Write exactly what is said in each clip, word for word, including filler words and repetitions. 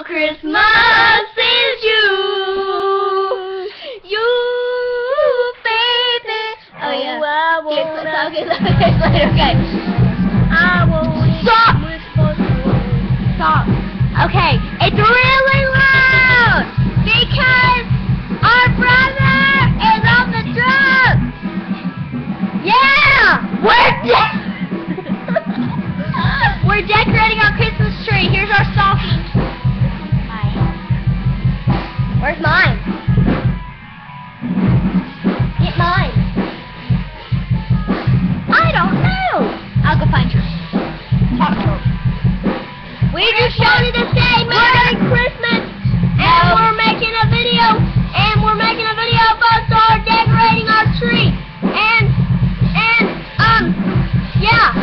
Christmas is you, you, baby. Oh yeah. I won't. Okay, okay, okay, okay. I won't. Stop. Whisper. Stop. Okay, it's really loud because our brother is on the drums. Yeah, we're de we're decorating our Christmas tree. Here's our stocking. Where's mine? Get mine. I don't know. I'll go find yours. Talk to her. We just showed you to say Merry Christmas, and we're making a video, and we're making a video about our decorating our tree, and, and, um, yeah.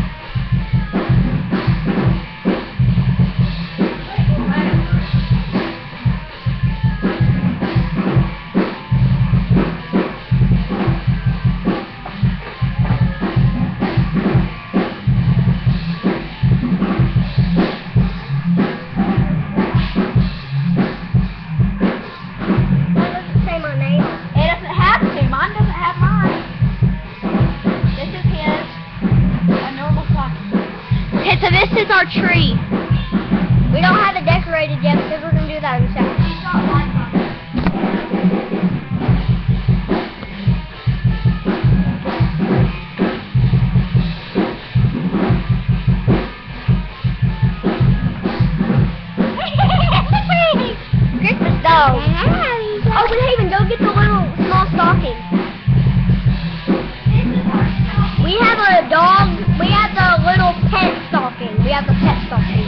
Okay, so this is our tree. We don't have it decorated yet because we're going to do that in a second. Christmas dog. Oh, but Haven, go get the little small stocking. We have a dog. We have the little pet stocking. We have the pet stocking.